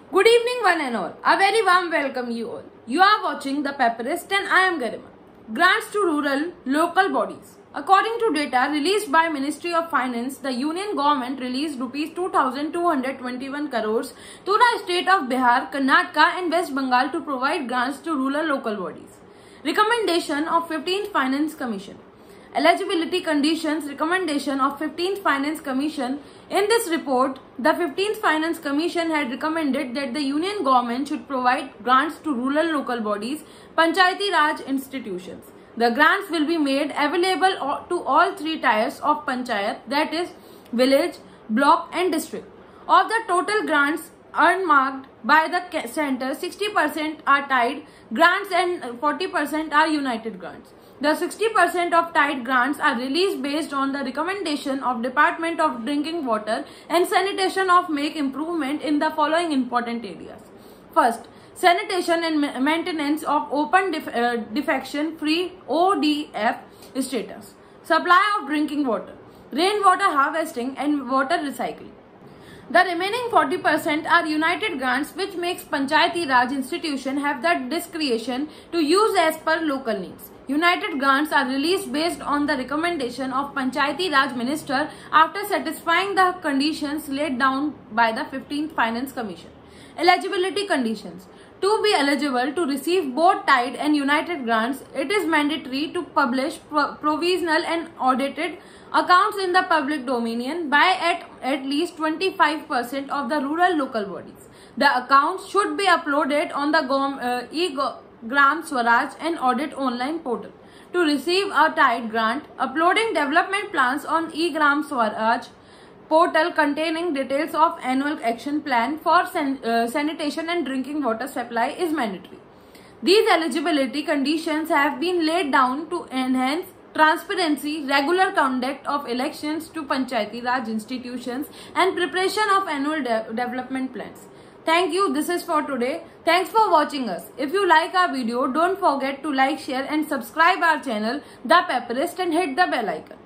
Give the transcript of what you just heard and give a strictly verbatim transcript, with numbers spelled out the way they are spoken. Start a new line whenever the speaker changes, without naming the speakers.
Good evening one and all. A very warm welcome you all. You are watching the Paperist and I am Garima. Grants to rural local bodies. According to data released by Ministry of Finance, the Union Government released rupees two thousand two hundred twenty-one crores to the state of Bihar, Karnataka and West Bengal to provide grants to rural local bodies. Recommendation of fifteenth Finance Commission. Eligibility conditions recommendation of fifteenth Finance Commission. In this report, the fifteenth Finance Commission had recommended that the Union Government should provide grants to rural local bodies, Panchayati Raj institutions. The grants will be made available to all three tiers of Panchayat, that is village, block and district. Of the total grants earmarked by the center, sixty percent are tied grants and forty percent are united grants. The sixty percent of tied grants are released based on the recommendation of Department of Drinking Water and Sanitation of make improvement in the following important areas. First, sanitation and maintenance of open def uh, defecation free O D F status, supply of drinking water, rainwater harvesting and water recycling. The remaining forty percent are united grants which makes Panchayati Raj institution have the discretion to use as per local needs. United grants are released based on the recommendation of Panchayati Raj Minister after satisfying the conditions laid down by the fifteenth Finance Commission. Eligibility conditions. To be eligible to receive both tied and united grants, it is mandatory to publish pro provisional and audited accounts in the public domain by at, at least twenty-five percent of the rural local bodies. The accounts should be uploaded on the uh, e-Gram Swaraj and Audit online portal. To receive a tied grant, uploading development plans on e-Gram Swaraj portal containing details of annual action plan for san uh, sanitation and drinking water supply is mandatory. These eligibility conditions have been laid down to enhance transparency, regular conduct of elections to Panchayati Raj institutions and preparation of annual de development plans. Thank you. This is for today. Thanks for watching us. If you like our video, don't forget to like, share and subscribe our channel, The Paperist, and hit the bell icon.